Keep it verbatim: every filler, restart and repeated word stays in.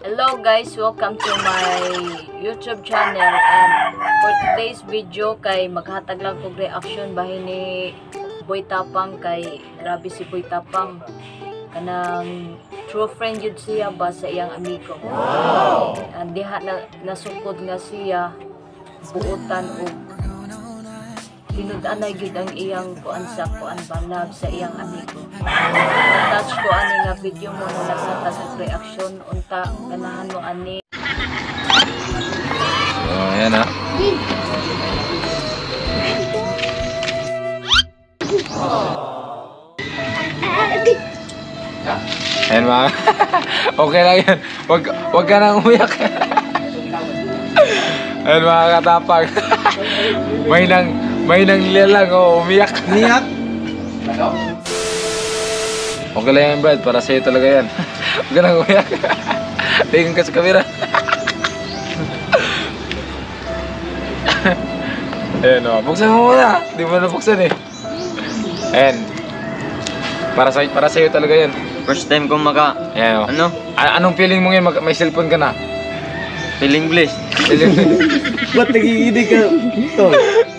Hello guys, welcome to my YouTube channel, and for today's video kay maghatag lang kog reaction bahin ni Boy Tapang. Kay grabe si Boy Tapang, kanang true friend yun siya ba sa iyang amigo. Wow! And diha na nasukod nga siya buutan o tinud-anay gyud ang iyang kuan sa kuan balab sa iyang amigo. Na-touch ko ani nga video mo na naghatag og reaction unta ganahan mo ani. Oh, ayan ha. Ayan mga okay lang yan. Wag, wag ka nang umiyak. Ayan mga katapag. May nang may nang lilang o umiyak. Umiyak? Okay lang yan Brad, para sa'yo talaga yan. Wag ka nang umiyak. Tingin ka sa kamera. Ayan o, buksan mo muna. Di mo na buksan eh. Ayan. Para sa para sa'yo talaga yan. First time ko maka... Ayan o. Ano? A anong feeling mo ngayon? May cellphone ka na? Feeling blessed. Feeling Ba't nagiginig ka? Ito.